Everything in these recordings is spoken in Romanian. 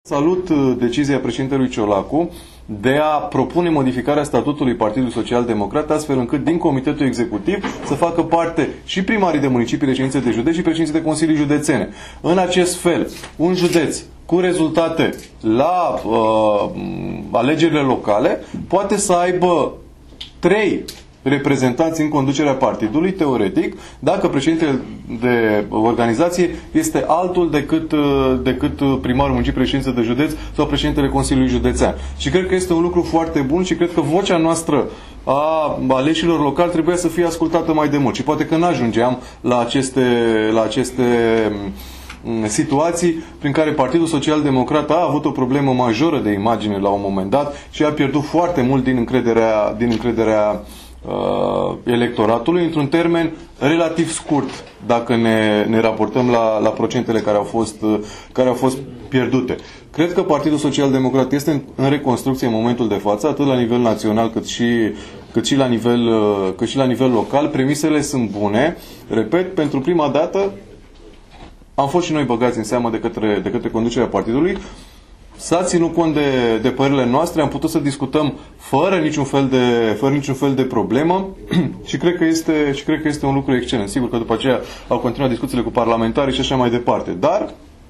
Salut decizia președintelui Ciolacu de a propune modificarea statutului Partidului Social Democrat, astfel încât din Comitetul Executiv să facă parte și primarii de municipii, reședințe de județ și președinții de consilii județene. În acest fel, un județ cu rezultate la alegerile locale poate să aibă 3 reprezentanți în conducerea partidului, teoretic, dacă președintele de organizație este altul decât primarul municipiului, președinte de județ sau președintele Consiliului Județean. Și cred că este un lucru foarte bun și cred că vocea noastră a aleșilor locali trebuia să fie ascultată mai de mult. Și poate că n-ajungeam la aceste situații prin care Partidul Social Democrat a avut o problemă majoră de imagine la un moment dat și a pierdut foarte mult din încrederea electoratului într-un termen relativ scurt, dacă ne raportăm la procentele care au fost pierdute. Cred că Partidul Social Democrat este în reconstrucție în momentul de față, atât la nivel național cât și la nivel local. Premisele sunt bune. Repet, pentru prima dată am fost și noi băgați în seamă de către conducerea partidului. S-a ținut cont de părerile noastre, am putut să discutăm fără niciun fel de problemă și cred că este un lucru excelent. Sigur că după aceea au continuat discuțiile cu parlamentarii și așa mai departe. Dar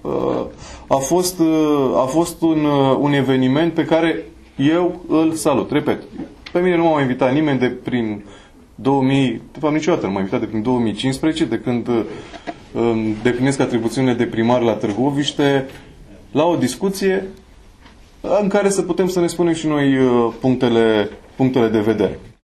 a fost un eveniment pe care eu îl salut. Repet, pe mine nu m-a invitat nimeni de prin 2000, de fapt niciodată nu m-a invitat de prin 2015, de când deplinesc atribuțiunile de primar la Târgoviște, la o discuție în care să putem să ne spunem și noi punctele de vedere.